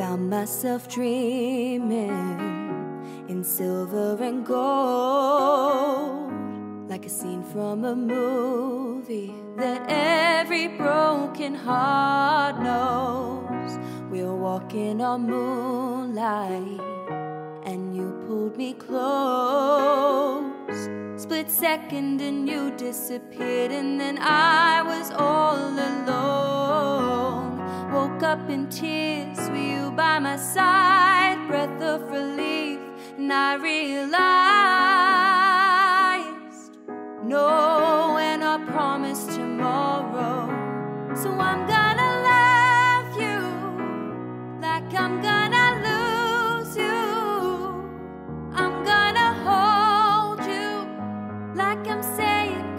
found myself dreaming in silver and gold, like a scene from a movie that every broken heart knows. We're walking on moonlight and you pulled me close. Split second and you disappeared, and then I was all alone. Woke up in tears with you by my side, breath of relief, and I realized no, and I promised tomorrow. So I'm gonna love you like I'm gonna lose you. I'm gonna hold you like I'm saying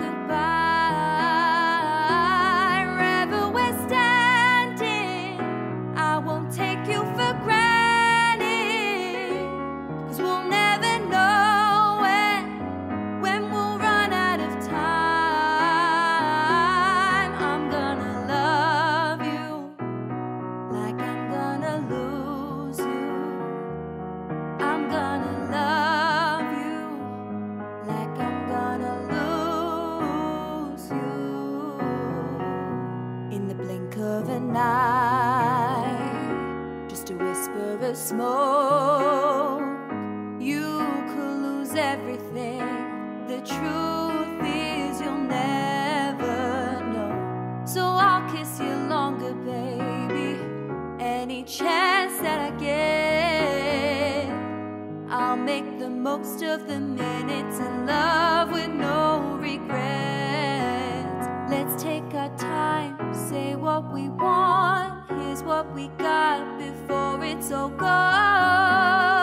goodbye. Wherever we're standing, I won't take you for granted, 'cause we'll never know when we'll run out of time. I'm gonna love you like I'm gonna lose you. I'm gonna love you like I'm gonna lose you. In the blink of an eye, just a whisper of smoke, you could lose everything. The truth is you'll never know. So I'll kiss you longer, baby, any chance that I get. I'll make the most of the minutes in love with no regrets. Let's take our time, say what we want. Here's what we got before it's all gone.